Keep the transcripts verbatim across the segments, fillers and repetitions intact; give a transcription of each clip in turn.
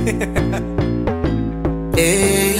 Hey,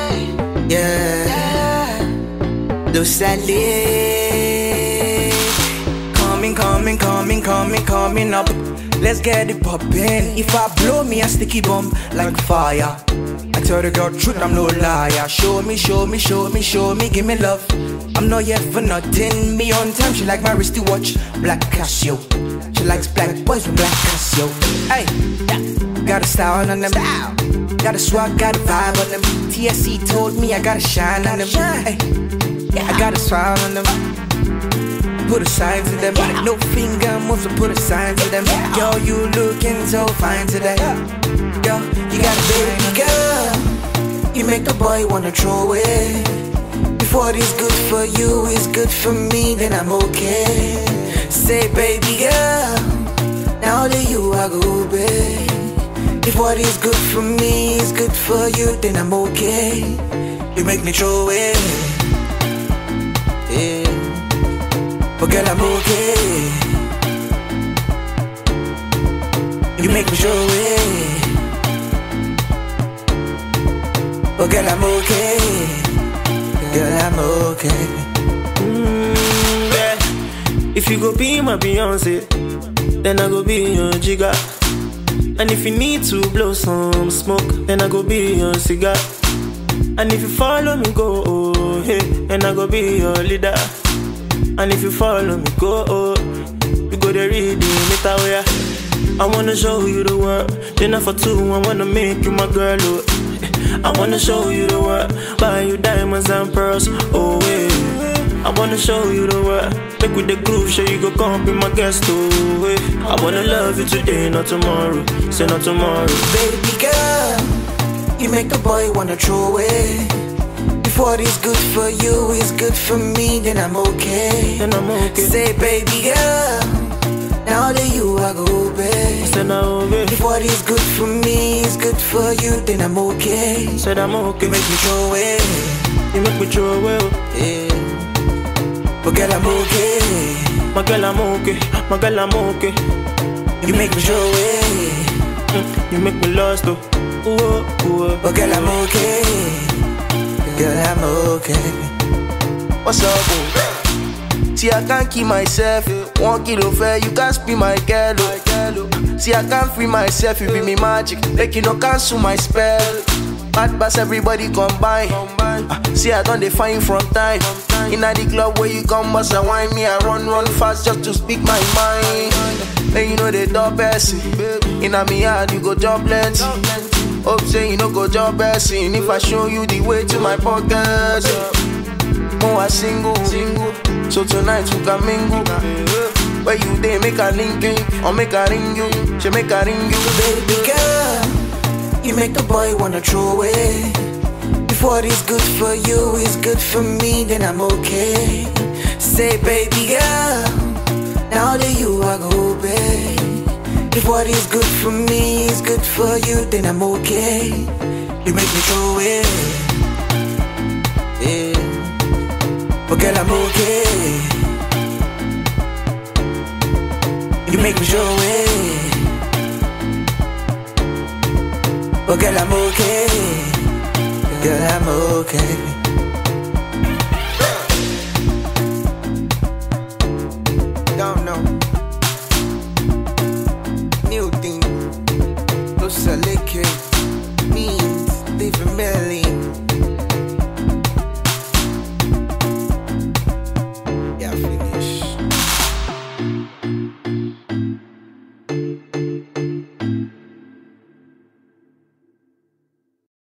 yeah. Those that live. Coming, coming, coming, coming, coming up. Let's get it poppin'. If I blow me a sticky bomb like fire, I tell the girl truth, I'm no liar. Show me, show me, show me, show me, give me love. I'm not yet for nothing. Me on time, she like my wristy watch, Black Casio. She likes black boys with Black Casio. Hey, yeah. Got a style on them, got a swag, got a vibe on them. T S C told me I gotta shine on them. Hey, I got a smile on them. Put a sign to them, no finger moves, so put a sign to them. Yo, you looking so fine today. Yo, you got a baby girl, you make the boy wanna throw away. If what is good for you is good for me, then I'm okay. Say baby girl, now that you I go, babe. If what is good for me is good for you, then I'm okay. You make me throw away. Yeah. But girl, I'm okay. You make me throw away. But girl, I'm okay. Girl, I'm okay. Mm, yeah. If you go be my Beyonce, then I go be your Jigga. And if you need to blow some smoke, then I go be your cigar. And if you follow me, go, oh, hey, then I go be your leader. And if you follow me, go, oh, you go to read the meter where I wanna show you the world. Dinner for two, I wanna make you my girl, oh. I wanna show you the world, buy you diamonds and pearls, oh, yeah. I wanna show you the world, make with the groove, show you go come be my guest, oh, yeah. I wanna love you today, not tomorrow, say not tomorrow. Baby girl, you make the boy wanna throw away. If what is good for you is good for me, then I'm okay. Then I'm okay. Say baby girl, now that you I go, babe. Say now, babe. If what is good for me is good for you, then I'm okay. Said I'm okay. You make me throw away. You make me throw away. Yeah. But girl, I'm okay. My girl, I'm okay. My girl, I'm okay. You make me throw away. Mm, you make me lost, though. Ooh, ooh. But girl, I'm okay. Girl, I'm okay. What's up, boo? See, I can't keep myself. One kilo fair, you can't be my girl, oh. See, I can't free myself, you be me magic. Like you no cancel my spell. Bad bass, everybody combine. Uh, see, I don't define from time. Inna the club where you come, bust and wine me. I run, run fast just to speak my mind. Then you know they top person. Inna me yard, you go jump plenty. Hope say you no go job blessing. If I show you the way to my pocket, oh I single, single. So tonight we can mingle. Where you dey make a link in, or make a ring you, she make a ring you. Baby girl, you make the boy wanna throw away. If what is good for you is good for me, then I'm okay. Say baby girl, now that you I go, babe. If what is good for me is good for you, then I'm okay. You make me throw away. Yeah. But girl, I'm okay. You make me throw away. But girl, I'm okay. Girl, I'm okay. Don't know. New thing, no liquid means leave a